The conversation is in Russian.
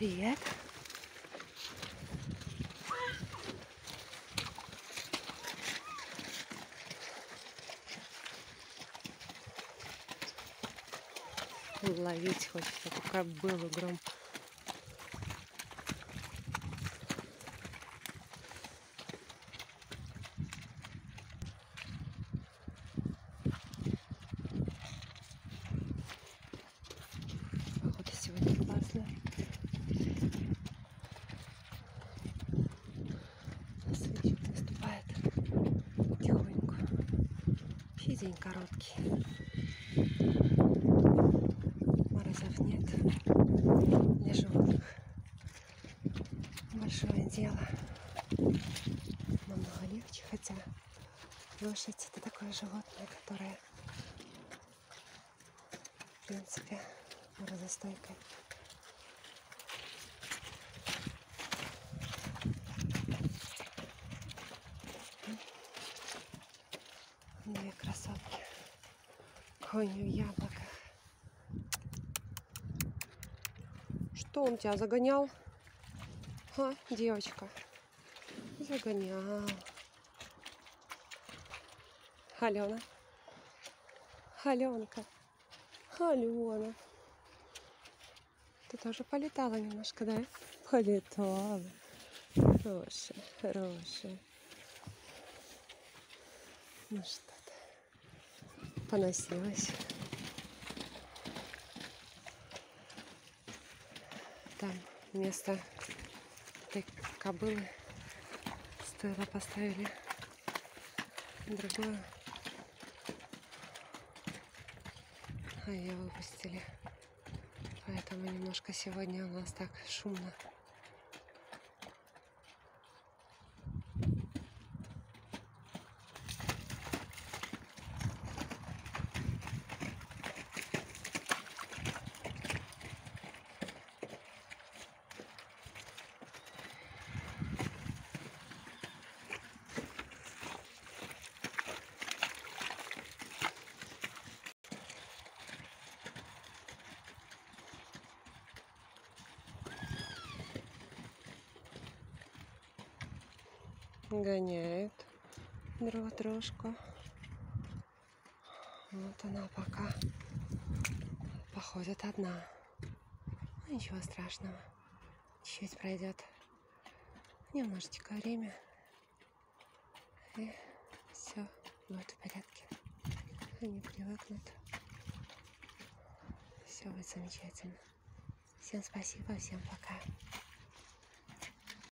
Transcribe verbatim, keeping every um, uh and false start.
Привет. Ловить хочется, как было гром. Погода сегодня классная. Свечик наступает тихонько. Вообще день короткий. Морозов нет. Для животных большое дело. Намного легче, хотя лошадь — это такое животное, которое в принципе морозостойкое. Две красотки. Конь в яблоках. Что он тебя загонял? А, девочка? Загонял. Алена. Аленка. Алена. Ты тоже полетала немножко, да? Полетала. Хорошая, хорошая. Ну что-то. Поносилась. Там вместо этой кобылы стоило поставили другую, а ее выпустили. Поэтому немножко сегодня у нас так шумно. Гоняет друг-дружку. Вот она пока походит одна. Ну, ничего страшного. Чуть пройдет немножечко время, и все будет в порядке. Они привыкнут. Все будет замечательно. Всем спасибо, всем пока.